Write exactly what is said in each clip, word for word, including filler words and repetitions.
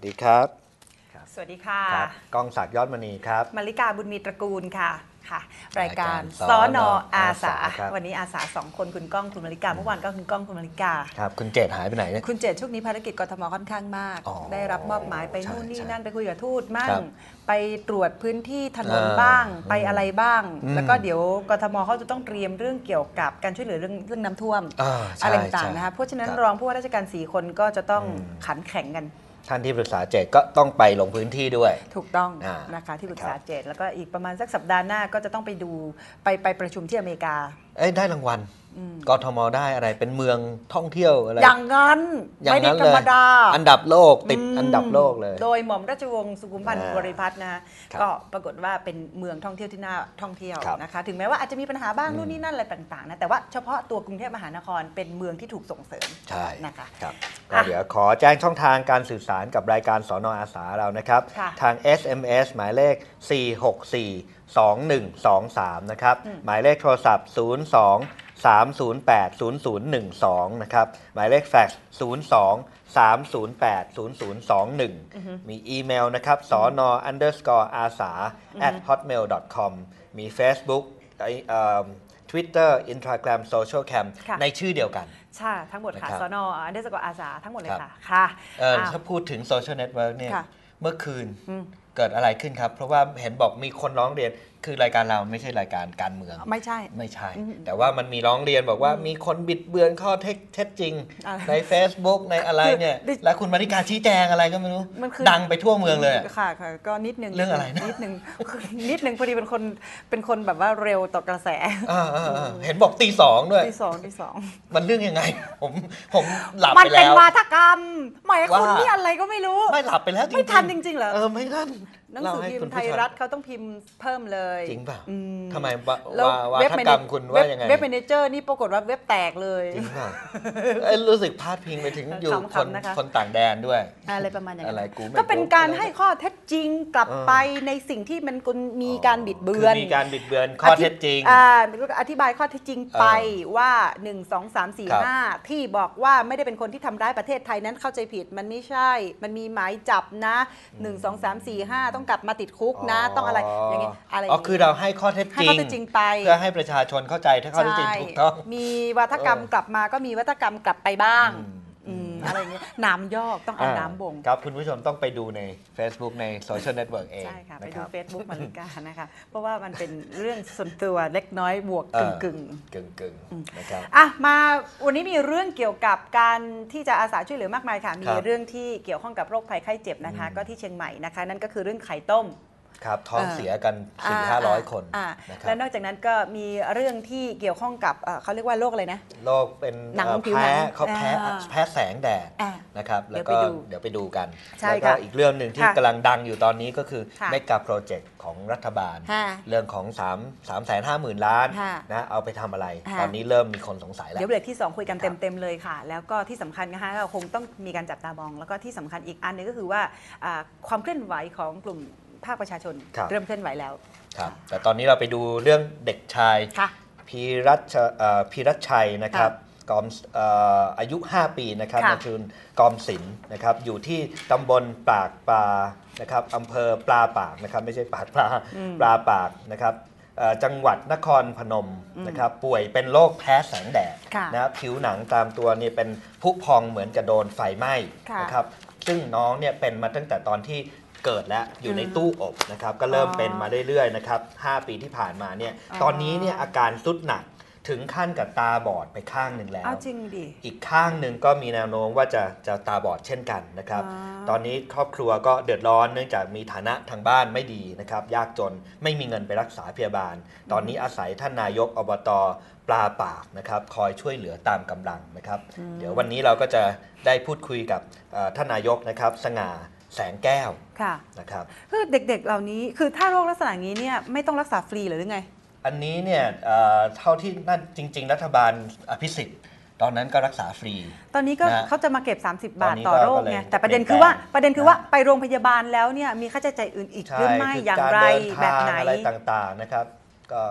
ดีครับสวัสดีค่ะกองศักดิ์ยอดมณีครับมาริกาบุญมีตระกูลค่ะค่ะรายการสนอาสาวันนี้อาสาสองคนคุณก้องคุณมาริกาเมื่อวานก็คุณก้องคุณมาริกาครับคุณเจตหายไปไหนเนี่ยคุณเจตช่วงนี้ภารกิจกทมค่อนข้างมากได้รับมอบหมายไปนู่นนี่นั่นไปคุยกับทูตมั่งไปตรวจพื้นที่ถนนบ้างไปอะไรบ้างแล้วก็เดี๋ยวกทมเขาจะต้องเตรียมเรื่องเกี่ยวกับการช่วยเหลือเรื่องเรื่องน้ำท่วมอะไรต่างๆนะคะเพราะฉะนั้นรองผู้ว่าราชการสี่คนก็จะต้องขันแข่งกันท่านที่ปรึกษาเจตก็ต้องไปลงพื้นที่ด้วยถูกต้องนะคะที่ปรึกษาเจตแล้วก็อีกประมาณสักสัปดาห์หน้าก็จะต้องไปดูไปไปประชุมที่อเมริกาเอ้ยได้รางวัลกทมได้อะไรเป็นเมืองท่องเที่ยวอะไรอย่างนั้นไม่ได้ธรรมดาอันดับโลกติดอันดับโลกเลยโดยหม่อมราชวงศ์สุขุมพันธ์บริพัตรนะก็ปรากฏว่าเป็นเมืองท่องเที่ยวที่น่าท่องเที่ยวนะคะถึงแม้ว่าอาจจะมีปัญหาบ้างนู่นนี่นั่นอะไรต่างๆนะแต่ว่าเฉพาะตัวกรุงเทพมหานครเป็นเมืองที่ถูกส่งเสริมใช่นะคะครับก็เดี๋ยวขอแจ้งช่องทางการสื่อสารกับรายการสนอาสาเรานะครับทาง เอส เอ็ม เอส หมายเลขสี่ หก สี่ สอง หนึ่ง สอง สามนะครับหมายเลขโทรศัพท์ศูนย์ สอง สาม ศูนย์ แปด ศูนย์ ศูนย์ หนึ่ง สองนะครับหมายเลขแฟกซ์ศูนย์ สอง สาม ศูนย์ แปด ศูนย์ ศูนย์ สอง หนึ่งมีอีเมลนะครับสน underscore อาสา at hotmail dot com มี Facebook Twitter Instagram Social Cam ในชื่อเดียวกันใช่ทั้งหมดค่ะสน underscore อาสาทั้งหมดเลยค่ะค่ะถ้าพูดถึง Social Network เนี่ยเมื่อคืนเกิดอะไรขึ้นครับเพราะว่าเห็นบอกมีคนร้องเรียนคือรายการเราไม่ใช่รายการการเมืองไม่ใช่ไม่ใช่แต่ว่ามันมีร้องเรียนบอกว่ามีคนบิดเบือนข้อเท็จจริงใน Facebook ในอะไรเนี่ยแล้วคุณมาริกาชี้แจงอะไรก็ไม่รู้ดังไปทั่วเมืองเลยค่ะค่ะก็นิดนึงเรื่องอะไรนิดนึงนิดนึงพอดีเป็นคนเป็นคนแบบว่าเร็วต่อกระแสเห็นบอกตีสองด้วยตีสองตีสองมันเรื่องยังไงผมผมหลับไปแล้วมันเป็นวาทกรรมหมายคุณนี่อะไรก็ไม่รู้ไม่หลับไปแล้วจริงไม่ทันจริงๆเหรอเออไม่ทันหนังสือพิมพ์ไทยรัฐเขาต้องพิมพ์เพิ่มเลยจริงป่ะทำไมวาทกรรมคุณว่ายังไงเว็บแมเนเจอร์นี่ปรากฏว่าเว็บแตกเลยจริงป่ะรู้สึกพาดพิงไปถึงอยู่คนคนต่างแดนด้วยอะไรประมาณอย่างนั้นก็เป็นการให้ข้อเท็จจริงกลับไปในสิ่งที่มันมีการบิดเบือนมีการบิดเบือนข้อเท็จจริงอธิบายข้อเท็จจริงไปว่าหนึ่ง สอง สาม สี่ ห้าที่บอกว่าไม่ได้เป็นคนที่ทำร้ายประเทศไทยนั้นเข้าใจผิดมันไม่ใช่มันมีหมายจับนะหนึ่ง สอง สาม สี่ ห้าต้องกลับมาติดคุกนะต้องอะไรอย่างงี้อะไรอ๋อคือเราให้ข้อเท็จจริงจริงไปเพื่อให้ประชาชนเข้าใจถ้าข้อเท็จจริงถูกต้องมีวัฒกรรมกลับมาก็มีวัฒกรรมกลับไปบ้างอะไรอย่างเงี้ยน้ำยอกต้องเอาน้ำบ่งครับคุณผู้ชมต้องไปดูใน Facebook ในโซเชียลเน็ตเวิร์กเองใช่ค่ะไปดู Facebook มาริกานะคะเพราะว่ามันเป็นเรื่องส่วนตัวเล็กน้อยบวกกึ่งกึ่งกึ่งกึ่งนะครับอ่ะมาวันนี้มีเรื่องเกี่ยวกับการที่จะอาสาช่วยเหลือมากมายค่ะมีเรื่องที่เกี่ยวข้องกับโรคภัยไข้เจ็บนะคะก็ที่เชียงใหม่นะคะนั่นก็คือเรื่องไข่ต้มครับท้องเสียกัน สี่ถึงห้าร้อย คนนะครับและนอกจากนั้นก็มีเรื่องที่เกี่ยวข้องกับเขาเรียกว่าโรคอะไรนะโรคเป็นแพ้เขาแพ้แพ้แสงแดดนะครับแล้วก็เดี๋ยวไปดูกันแล้วก็อีกเรื่องหนึ่งที่กำลังดังอยู่ตอนนี้ก็คือเมกะโปรเจกต์ของรัฐบาลเรื่องของ3 3 5 0 0 0 0 ล้านนะเอาไปทำอะไรตอนนี้เริ่มมีคนสงสัยแล้วเดี๋ยวเบรกที่สองคุยกันเต็มๆเลยค่ะแล้วก็ที่สำคัญนะคะเราคงต้องมีการจับตามองแล้วก็ที่สำคัญอีกอันนึงก็คือว่าความเคลื่อนไหวของกลุ่มภาคประชาชนเริ่มเคลื่อนไหวแล้วครับแต่ตอนนี้เราไปดูเรื่องเด็กชายพีรัชพีรัชชัยนะครับกอมอายุห้าปีนะครับนามสกุลกอมศิลป์นะครับอยู่ที่ตำบลปากปลานะครับอำเภอปลาปากนะครับไม่ใช่ปากปลาปลาปากนะครับจังหวัดนครพนมนะครับป่วยเป็นโรคแพ้แสงแดดนะครับผิวหนังตามตัวนี่เป็นผุพองเหมือนกับโดนไฟไหม้นะครับซึ่งน้องเนี่ยเป็นมาตั้งแต่ตอนที่เกิดแล้วอยู่ในตู้อบนะครับก็เริ่มเป็นมาเรื่อยๆนะครับห้าปีที่ผ่านมาเนี่ยตอนนี้เนี่ยอาการทรุดหนักถึงขั้นกับตาบอดไปข้างหนึ่งแล้วจริงดิอีกข้างหนึ่งก็มีแนวโน้มว่าจะจะตาบอดเช่นกันนะครับตอนนี้ครอบครัวก็เดือดร้อนเนื่องจากมีฐานะทางบ้านไม่ดีนะครับยากจนไม่มีเงินไปรักษาพยาบาลตอนนี้อาศัยท่านนายกอบต.ปลาปากนะครับคอยช่วยเหลือตามกำลังนะครับเดี๋ยววันนี้เราก็จะได้พูดคุยกับท่านนายกนะครับสง่าแสงแก้วนะครับคือเด็กๆเหล่านี้คือถ้าโรคลักษณะนี้เนี่ยไม่ต้องรักษาฟรีหรือไงอันนี้เนี่ยเท่าที่นั่นจริงๆรัฐบาลอภิสิทธิ์ตอนนั้นก็รักษาฟรีตอนนี้ก็เขาจะมาเก็บสามสิบบาทต่อโรคไงแต่ประเด็นคือว่าประเด็นคือว่าไปโรงพยาบาลแล้วเนี่ยมีค่าใช้จ่ายอื่นอีกหรือไม่อย่างไรแบบไหนอะไรต่างๆนะครับก็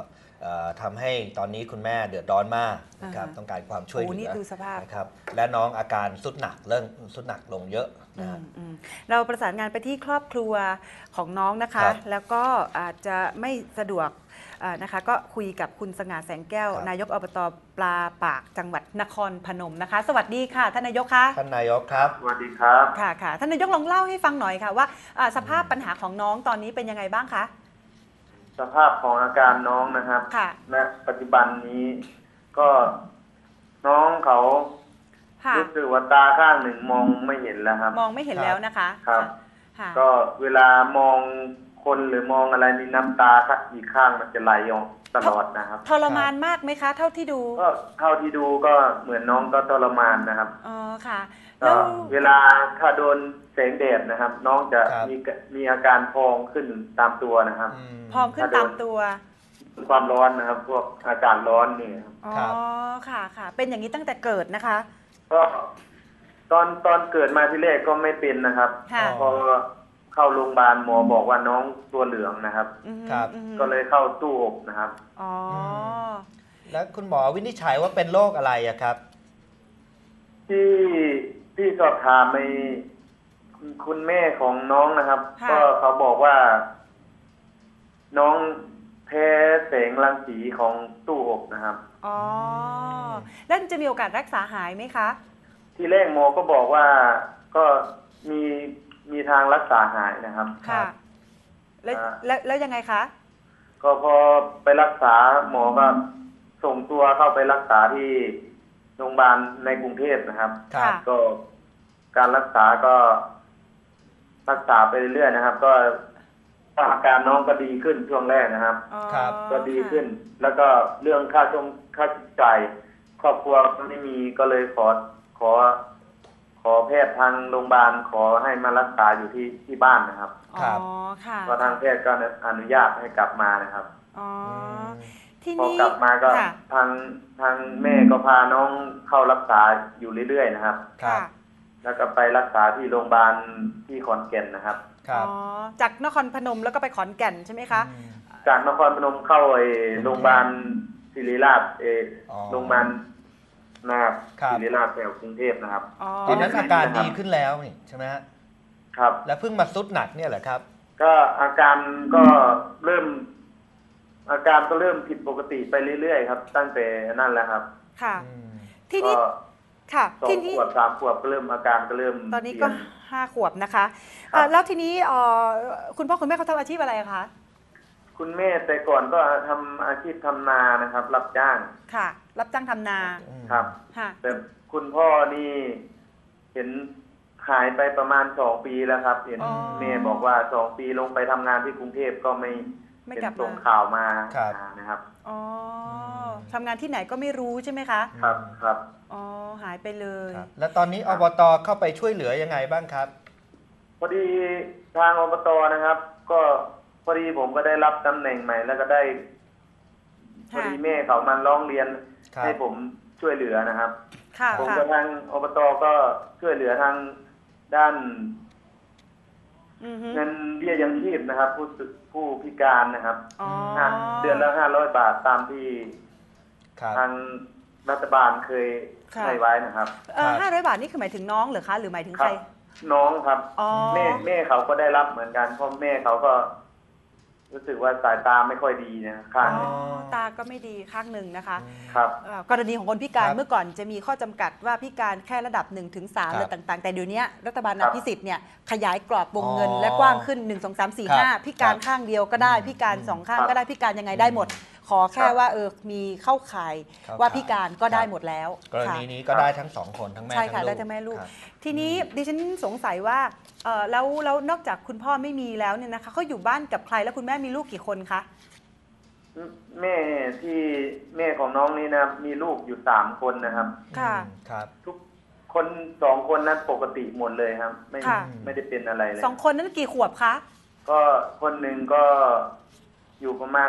เอ่อทำให้ตอนนี้คุณแม่เดือดร้อนมากนะครับอ่าต้องการความช่วยเหโอ้ลืนี่อดูสภาพนะครับและน้องอาการสุดหนักเริ่มสุดหนักลงเยอะนะฮะอืมอืมเราประสานงานไปที่ครอบครัวของน้องนะคะครับแล้วก็อาจจะไม่สะดวกอ่านะคะ ก็คุยกับคุณสง่าแสงแก้วครับนายกอบตปลาปากจังหวัดนครพนมนะคะ สวัสดีค่ะท่านนายกคะท่านนายกครับสวัสดีครับค่ะค่ะท่านนายกลองเล่าให้ฟังหน่อยค่ะว่าอ่าสภาพปัญหาของน้องตอนนี้เป็นยังไงบ้างคะสภาพของอาการน้องนะครับค่ะณปัจจุบันนี้ก็น้องเขาค่ะรู้สึกว่าตาข้างหนึ่งมองไม่เห็นแล้วครับมองไม่เห็นแล้วนะคะครับค่ะก็เวลามองคนหรือมองอะไรนี่น้ำตาข้างอีกข้างมันจะไหลออกตลอดนะครับทรมานมากไหมคะ เท่าที่ดูก็เท่าที่ดูก็เหมือนน้องก็ทรมานนะครับอ๋อค่ะก็แล้วเวลาถ้าโดนแสงแดดนะครับ น้องจะครับมีมีอาการพองขึ้นตามตัวนะครับอืมพองขึ้นตามตัวความร้อนนะครับ พวกอากาศร้อนนี่ครับอ๋อครับค่ะค่ะ เป็นอย่างนี้ตั้งแต่เกิดนะคะก็ตอนตอนเกิดมาที่แรกก็ไม่เป็นนะครับค่ะพอเข้าโรงพยาบาลหมอบอกว่าน้องตัวเหลืองนะครับอือฮึครับอือฮึก็เลยเข้าตู้อบนะครับอ๋ออแล้วคุณหมอวินิจฉัยว่าเป็นโรคอะไรอะครับที่ที่สอบถามไปคุณคุณแม่ของน้องนะครับค่ะก็เขาบอกว่า น้องแพ้แสงรังสีของตู้อบนะครับอ๋อ แล้วจะมีโอกาสรักษาหายไหมคะที่แรกหมอก็บอกว่าก็มีมีทางรักษาหายนะครับครัค่ะบแล้วอ่าแล้วแล้วยังไงคะก็พอไปรักษาหมอก็ส่งตัวเข้าไปรักษาที่โรงพยาบาลในกรุงเทพนะครับครับค่ะก็การรักษาก็รักษาไปเรื่อยๆนะครับ ก็อาการน้องก็ดีขึ้นช่วงแรกนะครับอ๋อครับก็ดีขึ้น แล้วก็เรื่องค่าชงค่าใช้จ่ายครอบครัวก็ไม่มีก็เลยขอขอ ขอแพทย์ทางโรงพยาบาลขอให้มารักษาอยู่ที่ที่บ้านนะครับอ๋อครับค่ะก็ทางแพทย์ก็อนุญาตให้กลับมานะครับอ๋อมที่พอนี้กลับมาก็ค่ะทางทางแม่ก็พาน้องเข้ารักษาอยู่เรื่อยๆนะครับครับค่ะแล้วก็ไปรักษาที่โรงพยาบาลที่ขอนแก่นนะครับครับอ๋อ จากนครพนมแล้วก็ไปขอนแก่นใช่ไหมคะอืมจากนครพนมเข้าไอ้โรงพยาบาลศิริราชเอออ๋อโรงพยาบาลนะครับครับศิริราชแถวกรุงเทพนะครับอ๋อตอนนั้นอาการดีขึ้นแล้วนี่ใช่ไหมฮะครับแล้วเพิ่งมาสุดหนักเนี่ยเหรอครับก็อาการก็เริ่ม อาการก็เริ่มผิดปกติไปเรื่อยๆครับ ตั้งแต่นั่นแหละครับค่ะอืมที่นี้ก็ค่ะสองที่นี้ขวบสามขวบก็เริ่มอาการก็เริ่มตอนนี้เปก็ลี่ยห้าขวบนะคะครับเอ่อแล้วทีนี้เอ่อคุณพ่อคุณแม่เขาทำอาชีพอะไรคะคุณแม่แต่ก่อนก็ทำอาชีพทำนานะครับ รับจ้างค่ะ รับจ้างทำนาอืมครับค่ะแต่คุณพ่อนี่เห็นหายไปประมาณสองปีแล้วครับ เห็นอ๋อแม่บอกว่าสองปีลงไปทำงานที่กรุงเทพก็ไม่ไม่เป็นกลับส่งมาข่าวมาครับหานะครับอ๋ออมทำงานที่ไหนก็ไม่รู้ใช่ไหมคะครับครับอ๋อ หายไปเลยครับ แล้วตอนนี้อบตเข้าไปช่วยเหลือยังไงบ้างครับพอดีทางอบตนะครับ ก็พอดีผมก็ได้รับตำแหน่งใหม่ แล้วก็ได้พค่ะอดีแม่เขามันร้องเรียนครับให้ผมช่วยเหลือนะครับค่ะผมค่ะกับทางอบตก็ช่วยเหลือทางด้านอือฮึเงินเบี้ยยังชีพนะครับ ผู้สึผู้พิการนะครับอ๋อห้าเดือนละห้าร้อยบาทตามที่ครับทางรัฐบาลเคยค่ะให้ไว้นะครับเอ่อครับห้าร้อยบาทนี่คือหมายถึงน้องเหรือคะ หรือหมายถึงคใครัรบ น้องครับอ๋อแม่แม่เขาก็ได้รับเหมือนกันเพราะแม่เขาก็ รู้สึกว่าสายตาไม่ค่อยดีนะข้างหอ๋นึ่งอ ตาก็ไม่ดีข้างหนึ่งนะคะครับเอ่อกรณีของคนพิการครับเมื่อก่อนจะมีข้อจำกัดว่าพิการแค่ระดับหนึ่งถึงสามครับอะไรต่างๆ แต่เดี๋ยวนี้รัฐบาลครัอบ ภิสิทธิ์เนี่ยขยายกรอบวงเงินอ๋อและกว้างขึ้น หนึ่ง สอง สาม สี่ครับห้า พิการครับข้างเดียวก็ได้อืมพิการสองข้างครับก็ได้พิการยังไงได้หมด ขอแค่ครับว่าเออมีเข้าข่ายเข้าว่าข่ายพิการก็ได้ครับหมดแล้วกรค่ะณีนี้ก็ได้ทั้งสองคนทั้งแม่ใช่ค่ะทั้งลูกได้ทั้งแม่ลูกครับทีนี้ดิฉันสงสัยว่าเออแล้วแล้วนอกจากคุณพ่อไม่มีแล้วเนี่ยนะคะเขาอยู่บ้านกับใครแล้วคุณแม่มีลูกกี่คนคะแม่ที่แม่ของน้องนี่นะมีลูกอยู่สามคนนะครับค่ะอืมครับทุกคนสองคนนั้นปกติหมดเลยครับ ไม่ค่ะไม่ได้เป็นอะไรเลยสองคนนั้นกี่ขวบคะก็คนหนึ่งก็อยู่ประมาณ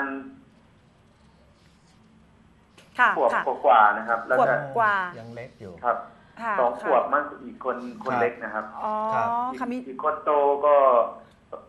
ค่ะขวบค่ะกว่าๆนะครับ แล้วขวบก็กว่ายังเล็กอยู่ครับค่ะสองขวบค่ะมั้งอีกคนคนครับเล็กนะครับอ๋อครับอีกค่ะมีอีกคนโตก็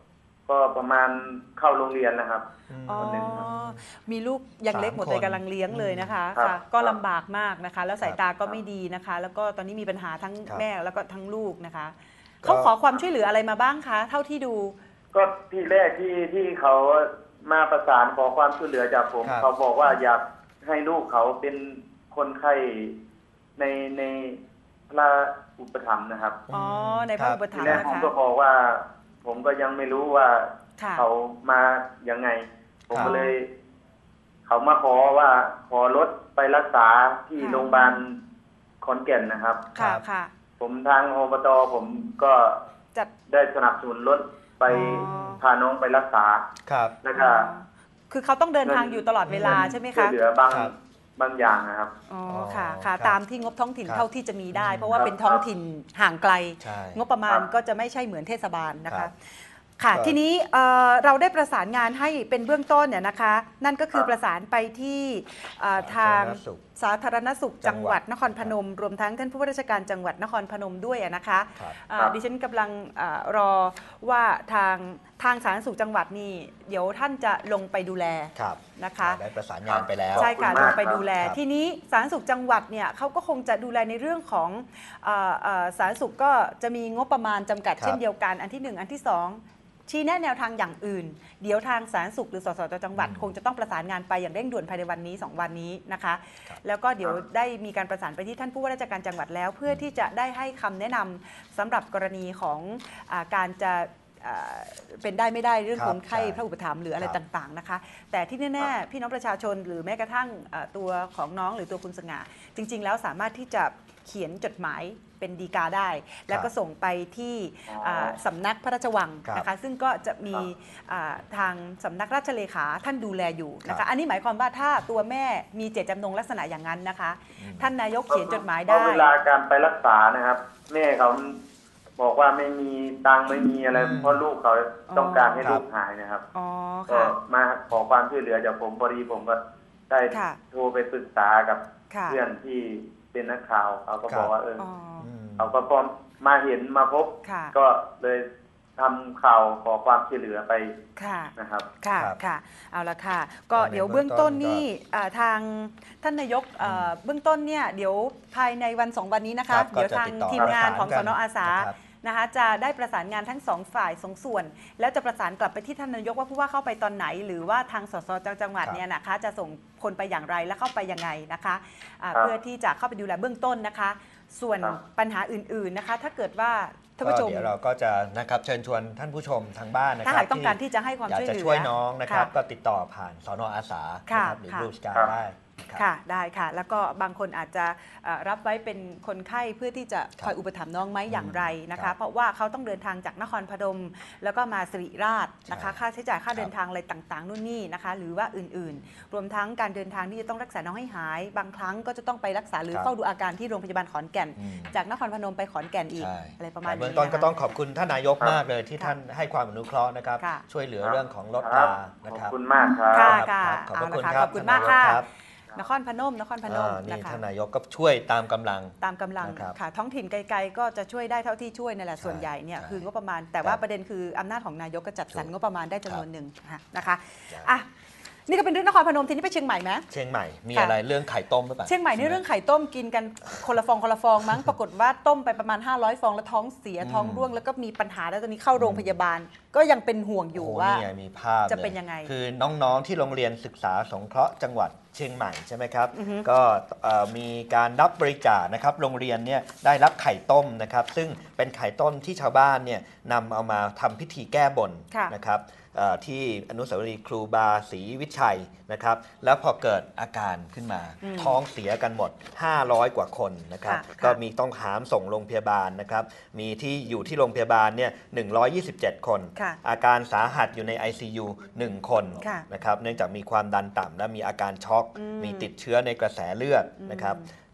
ก็ประมาณเข้าโรงเรียนนะครับอ๋อคนหนึ่งครับมีลูกยังเล็กหมดเลยสามคนกำลังเลี้ยงเลยนะคะครับค่ะก็ลำบากมากนะคะ แล้วสายตาก็ครับไม่ดีนะคะ แล้วก็ตอนนี้มีปัญหาทั้งครับแม่แล้วก็ทั้งลูกนะคะก็เขาขอความช่วยเหลืออะไรมาบ้างคะเท่าที่ดูก็ที่แรกที่ที่เขามาประสานขอความช่วยเหลือจากผมครับเขาบอกว่าอยากให้ลูกเขาเป็นคนไข้ในในพระอุปถัมภ์นะครับอ๋อในพระอุปทีถัมภ์แรกนะผมคะก็บอกว่า ผมก็ยังไม่รู้ว่าค่ะเขามายังไง ผมครับก็เลย เขามาขอว่าขอรถไปรักษาที่ค่ะโรงพยาบาลขอนแก่นนะครับค่ะค่ะผมทางอบตผมก็จัดได้สนับสนุนรถไปอ๋อพาน้องไปรักษาครับแล้วก็คือเขาต้องเดินทางอยู่ตลอดเวลาใช่ไหมช่วคะยเหลือบางครับบางอย่างนะครับอ๋ออ๋อค่ะค่ะครับตามที่งบท้องถิ่นครับเท่าที่จะมีได้ เพราะว่าครับเป็นท้องถิ่นห่างไกลใช่งบประมาณครับก็จะไม่ใช่เหมือนเทศบาลนะครัคะบค่ะก็ทีนี้เอ่อเราได้ประสานงานให้เป็นเบื้องต้นเนี่ยนะคะ นั่นก็คือครับประสานไปที่เอ่อทาง สาธารณสุขจังหวัดนครพนม รวมทั้งท่านผู้ว่าราชการจังหวัดนครพนมด้วยอะนะคะครับอ่าครับดิฉันกำลังอารอว่าทางทางสาธารณสุขจังหวัดนี่เดี๋ยวท่านจะลงไปดูแลครับนะคะได้ประสานงานไปแล้วใช่ค่ะขอบคุณลมากงไปดูแลครับทีนี้สาธารณสุขจังหวัดเนี่ยเขาก็คงจะดูแลในเรื่องของเออเอ่อสาธารณสุขก็จะมีงบประมาณจำกัดครับเช่นเดียวกันอันที่หนึ่งอันที่สองชี้แนะแนวทางอย่างอื่น เดี๋ยวทางสาธารณสุขหรือสสจจังหวัดอืมคงจะต้องประสานงานไปอย่างเร่งด่วนภายในวันนี้สองวันนี้นะคะครับแล้วก็เดี๋ยวได้มีการประสานไปที่ท่านผู้ว่าราชการจังหวัดแล้ว เพื่อที่จะได้ให้คำแนะนำสำหรับกรณีของอาการจะอ่าเป็นได้ไม่ได้เรื่องครับคนไข้ใช่พระอุปถัมภ์หรืออะไรครับต่างๆนะคะ แต่ที่แน่ๆพี่น้องประชาชนหรือแม้กระทั่งเอ่อตัวของน้องหรือตัวคุณสง่าจริง ๆ แล้วสามารถที่จะเขียนจดหมายเป็นดีกาได้ แล้วก็ส่งไปที่อ๋ออ่าสำนักพระราชวังครับนะคะซึ่งก็จะมีครับอ่าทางสำนักราชเลขาท่านดูแลอยู่นะครัคะบอันนี้หมายความว่าถ้าตัวแม่มีเจตจำนงลักษณะอย่างนั้นนะคะอืมท่านนายกเขียนจดหมายเพได้ราะเวลาการไปรักษานะครับ แม่เขาบอกว่าไม่มีตังค์ไม่มีอะไรอืมเพราะลูกเขาต้องการให้ครับลูกหายนะครับอ๋อก็ค่ะมาขอความช่วยเหลือจากผมพอดีผมก็ได้ค่ะโทรไปปรึกษากับค่ะเพื่อนที่เป็นนักข่าวเขาก็บอกว่าเอออ๋ออืมเขาก็พร้อมมาเห็นมาพบค่ะก็เลยทำข่าวขอความช่วยเหลือไปค่ะนะครับค่ะครับค่ะ เอาละค่ะ ก็ก็ในเดี๋ยวเบื้องต้นเบื้องต้นนี่อ่าทางท่านนายกเอ่อเบื้องต้นเนี่ยเดี๋ยวภายในวันสองวันนี้นะครัคะบเดี๋ยวก็จะทางติดต่อทีมงานของประสสานนกันอาสานะครับนะคะจะได้ประสานงานทั้งสองฝ่ายสองส่วน แล้วจะประสานกลับไปที่ท่านนายกว่าผู้ว่าเข้าไปตอนไหน หรือว่าทางสสจังหวัดครับเนี่ยนะคะจะส่งคนไปอย่างไรและเข้าไปยังไงนะคะอ่าครับเพื่อที่จะเข้าไปดูแลเบื้องต้นนะคะ ส่วนครับปัญหาอื่นๆนะคะ ถ้าเกิดว่าท่านผู้ชมก็เดี๋ยวเราก็จะนะครับเชิญชวนท่านผู้ชมทางบ้านนะคถ้ารัหากต้องการที่จะให้ความอยากช่วยจะเหลือช่วยน้องนะครับค่ะก็ติดต่อผ่านสนอาสาค่ะนะครับหรือค่ะรูปการครับได้นะครับค่ะได้ค่ะแล้วก็บางคนอาจจะเอ่อรับไว้เป็นคนไข้เพื่อที่จะคอยอุปถัมภ์น้องไหมอย่างไรนะครัคะบเพราะว่าเขาต้องเดินทางจากนครพนมแล้วก็มาสิริราชนะคะใช่ค่าใช้จ่ายค่าครับเดินทางอะไรต่างๆนู่นนี่นะคะหรือว่าอื่นๆ รวมทั้งการเดินทางที่จะต้องรักษาน้องให้หาย บางครั้งก็จะต้องไปรักษาหรือครับเฝ้าดูอาการที่โรงพยาบาลขอนแก่นอืมจากนครพนมไปขอนแก่นอีกใช่อะไรประมาณแต่เบื้นี้องต้นก็นะคะต้องขอบคุณท่านนายกครับมากเลยที่ค่ะท่านให้ความอนุเคราะห์นะครับค่ะช่วยเหลือครับเรื่องของรถครัราบนะขอบครับคุณมากครับค่ะครับขอบพระคุณเอาละครับขอบคุณมากค่ะท่นนยรับนครพนมนครพนมอ่านี่นะคะท่านนายกก็ช่วยตามกำลังตามกำลังนะครับค่ะท้องถิ่นไกลๆก็จะช่วยได้เท่าที่ช่วยนั่นแหละใช่ส่วนใหญ่เนี่ยใช่คืองบประมาณ แต่คว่ารับประเด็นคืออำนาจของนายกก็จัดสรรถูกงบประมาณได้จำนวนครับหนึ่งนะคะใช่อ่ะนี่ก็เป็นเรื่องนครพนมทีนี้ไปเชียงใหม่ไหมเชียงใหม่มีค่ะอะไรเรื่องไข่ต้มหรือเปล่าเชียงใหม่นี่เรื่องไข่ต้มกินกันคนละฟองคนละฟองมั้ง ปรากฏว่าต้มไปประมาณห้าร้อยฟองแล้วท้องเสียท้องร่วงแล้วก็มีปัญหาแล้วตอนนี้เข้าโรงพยาบาล ก็ยังเป็นห่วงอยู่โโหว่านี่ไงมีภาพจะลเป็นยังไงคือน้องๆที่โรงเรียนศึกษาสงเคราะห์จังหวัดเชียงใหม่ใช่ไหมครับอือฮึก็เอ่อมีการรับบริจาคนะครับโรงเรียนเนี่ยได้รับไข่ต้มนะครับซึ่งเป็นไข่ต้มที่ชาวบ้านเนี่ยนำเอามาทำพิธีแก้บนค่ะนะครับเอ่อที่อนุสาวรีย์ครูบาศรีวิชัยนะครับแล้วพอเกิดอาการขึ้นมาอืมท้องเสียกันหมด ห้าร้อย กว่าคนนะครับค่ะก็ค่ะมีต้องหามส่งโรงพยาบาลนะครับมีที่อยู่ที่โรงพยาบาลเนี่ยหนึ่งร้อยยี่สิบเจ็ดคนค่ะอาการสาหัสอยู่ใน ไอ ซี ยู หนึ่ง คนค่ะนะครับเนื่องจากมีความดันต่ำและมีอาการช็อกอืมมีติดเชื้อในกระแสเลือดนะครับ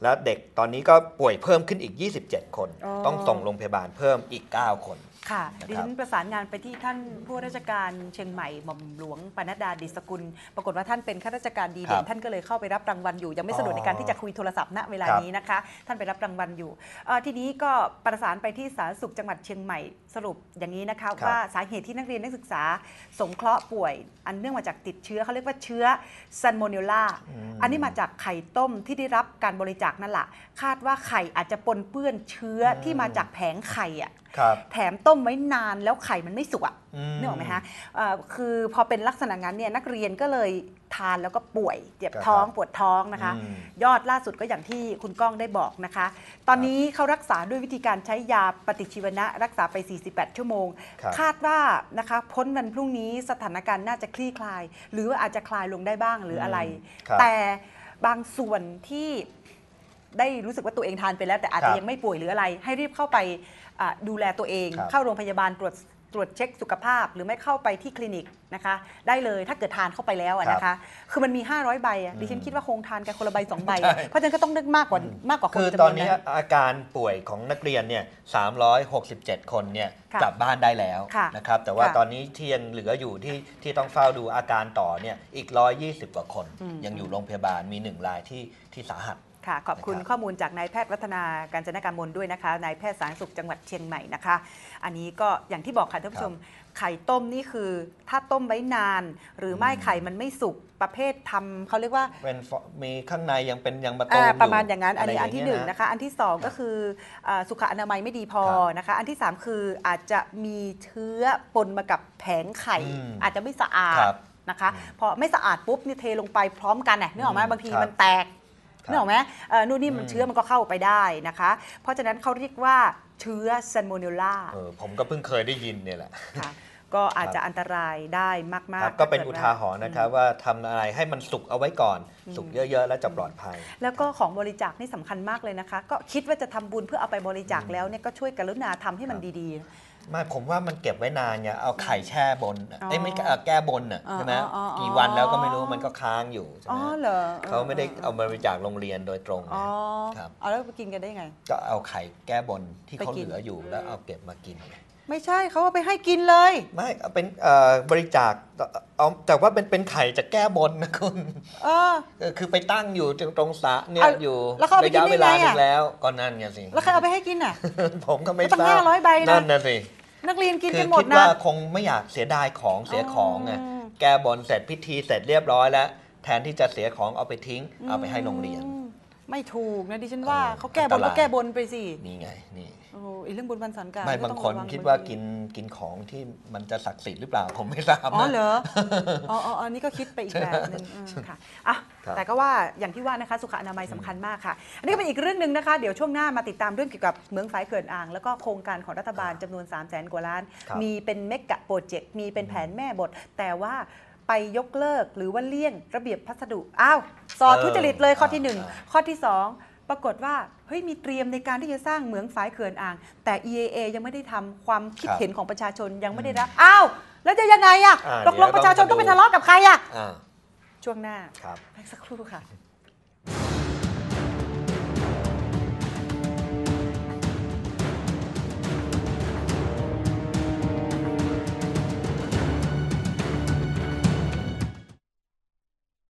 แล้วเด็กตอนนี้ก็ป่วยเพิ่มขึ้นอีกยี่สิบเจ็ดคนอ๋อต้องส่งโรงพยาบาลเพิ่มอีกเก้าคนค่ะนะครับดิฉันประสานงานไปที่ท่านผู้ว่าราชการเชียงใหม่หม่อมหลวงปนัดดาดิษฐกุลปรากฏว่าท่านเป็นข้าราชการดีเด่ครันบท่านก็เลยเข้าไปรับรางวัลอยู่ยังไม่สะดวกอ๋อในการที่จะคุยโทรศัพท์ณเวลาครับนี้นะคะ ท่านไปรับรางวัลอยู่เอ่อทีนี้ก็ประสานไปที่สาธารณสุขจังหวัดเชียงใหม่สรุปอย่างนี้นะคะว่าสาเหตุที่นักเรียนนักศึกษาสงเคราะห์ป่วย อันเนื่องมาจากติดเชื้อเขาเรียกว่าเชื้อซันโมเนลล่า อันนี้มาจากไข่ต้มที่ได้รับการบริจาคนั่นแหละคาดว่าไข่อาจจะปนเปื้อนเชื้อที่มาจากแผงไข่อะครับแถมต้มไว้นานแล้วไข่มันไม่สุกอ่ะอืมนึกออกไหมคะเอ่อคือพอเป็นลักษณะงั้นเนี่ยนักเรียนก็เลยทานแล้วก็ป่วยเจ็บท้องปวดท้องนะคะอืมยอดล่าสุดก็อย่างที่คุณก้องได้บอกนะคะ ตอนนี้เขารักษาด้วยวิธีการใช้ยาปฏิชีวนะรักษาไป สี่สิบแปด ชั่วโมงครับคาดว่านะคะพ้นวันพรุ่งนี้สถานการณ์น่าจะคลี่คลาย หรือว่าอาจจะคลายลงได้บ้างหรืออะไรครับแต่บางส่วนที่ได้รู้สึกว่าตัวเองทานไปแล้ว แต่อาจครัจะบยังไม่ป่วยหรืออะไร ให้รีบเข้าไปอ่ะดูแลตัวเองครับเข้าโรงพยาบาลตรวจตรวจเช็คสุขภาพ หรือไม่เข้าไปที่คลินิกนะคะ ได้เลยถ้าเกิดทานเข้าไปแล้วอะนะคะ คือมันมี ห้าร้อย ใบอะดิฉันคิดว่าคงทานกันคนละใบสองใบอะใช่เพราะฉะนั้นก็ต้องนึกมากกว่ามากกว่าคนคือจำนวนตอนนี้นั้นอาการป่วยของนักเรียนเนี่ยสามร้อยหกสิบเจ็ดคนเนี่ยค่ะกลับบ้านได้แล้วค่ะนะครับแต่ว่าค่ะตอนนี้ที่ยังเหลืออยู่ที่ที่ต้องเฝ้าดูอาการต่อเนี่ยอีกหนึ่งร้อยยี่สิบกว่าคนอืมยังอยู่โรงพยาบาลมีหนึ่งรายที่ที่สาหัสค่ะขอบคุณนะครับข้อมูลจากนายแพทย์วัฒนาการจนการมลด้วยนะคะนายแพทย์สาธารณสุขจังหวัดเชียงใหม่นะคะ อันนี้ก็อย่างที่บอกค่ะท่านผู้ชม ไข่ต้มนี่คือถ้าต้มไว้นาน หรือไม่ไข่มันไม่สุกประเภททำเขาเรียกว่าเป็นฟอมีข้างในยังเป็นยังมาตูมอ่าอยู่ประมาณอย่างนั้น อันนี้ะไรอันที่หนึ่งนะคะ อันที่สองก็คืออ่าสุขอนามัยไม่ดีพอครับนะคะ อันที่สามคืออาจจะมีเชื้อปนมากับแผงไข่อืมอาจจะไม่สะอาดครับนะคะพอไม่สะอาดปุ๊บนี่เทลงไปพร้อมกันน่ะนึกออกไหมอืมบางทีครับมันแตกครับนึกออกไหมเอ่อนู่นนี่มันอืมเชื้อมันก็เข้าไปได้นะคะ เพราะฉะนั้นเขาเรียกว่าเชื้อซันโมเนลล่าเออผมก็เพิ่งเคยได้ยินเนี่ยแหละค่ะก็อาจจะอันตรายได้มากครับๆก็เป็นถ้อุกิดว่ทาหรณ์นะครับว่าทำอะไรให้มันสุกเอาไว้ก่อน สุกเยอะๆ แล้วจะปลอดภัยแล้วก็ของบริจาคนี่สำคัญมากเลยนะคะ ก็คิดว่าจะทำบุญเพื่อเอาไปบริจาคแล้วเนี่ยก็ช่วยกรุณาทำให้มันดีไม่ผมว่ามันเก็บไว้นานไงเอาไข่แช่บนน่ะอ๋อเอ้ยไม่เอ่อแก้บนน่ะอ๋อใช่ไหมอ๋ออ๋อกี่วันแล้วก็ไม่รู้มันก็ค้างอยู่ใช่ๆ อ๋ไหอมเหรอเขาไม่ได้เอามาบริจาคโรงเรียนโดยตรงอ๋อครับเอาแล้วไปกินกันได้ไงก็เอาไข่แก้บนที่ไปเขากินเหลืออยู่แล้วเอาเก็บมากินไงไม่ใช่เขาเอาไปให้กินเลยไม่เอาเป็นเอ่อบริจาคเอาแต่ว่าเป็นเป็นไข่จากแก้บนนะคุณเออเออคือไปตั้งอยู่ตรงตรงสระเนี่ยเอาอยู่แล้วเขาเอาไประยะกินได้เวลาไงหนึอะงแล้วก็นั่นไงสิแล้วใครเอาไปให้กินอ่ะผมก็ไม่ตั้งทราบห้าร้อยใบนะนั่นนะสินักเรียนกินคืกันหมดคิดนะว่าคงไม่อยากเสียดายของเสียของไงอืมแก้บนเสร็จพิธีเสร็จเรียบร้อยแล้ว แทนที่จะเสียของเอาไปทิ้ง เอาไปให้โรงเรียนอืมไม่ถูกนะดิฉันว่าเออเขาแก้บอันนตรายก็แก้บนไปสินี่ไงนี่โอ้โหอีเรื่องบุญบันสันการไม่ก็บางต้องคนระงคิดว่าบงทีกินกินของที่มันจะศักดิ์สิทธิ์หรือเปล่า ผมไม่ทราบอ๋อนะเหรอ อ๋ออ๋ออันนี้ก็คิดไปอีกแบบหนึงอืมค่ะอ่ะครับแต่ก็ว่าอย่างที่ว่านะคะสุขอนามัยสำคัญมากค่ะ อันนี้ก็เป็นอีกเรื่องหนึ่งนะคะ เดี๋ยวช่วงหน้ามาติดตามเรื่องเกี่ยวกับเหมืองฝายเขื่อนอ่าง แล้วก็โครงการของรัฐบาลจำนวน สามแสน กว่าล้านครับมีเป็นเมกะโปรเจกต์ มีเป็นแผนแม่บท แต่ว่าไปยกเลิกหรือว่าเลี่ยงระเบียบพัสดุ อ้าว สอดทุจริตเลยข้อที่หนึ่งข้อที่สองปรากฏว่าเฮ้ยมีเตรียมในการที่จะสร้างเหมืองฝายเขื่อนอ่าง แต่ อี เอ เอ ยังไม่ได้ทำความคิดเห็นของประชาชนยังไม่ได้รับ อ้าว แล้วจะยังไงอะอ่าตกลงเดี๋ยวประชาชนเราต้องไปมาดูทะเลาะกับใครอะอ่าช่วงหน้าครับพักสักครู่ค่ะ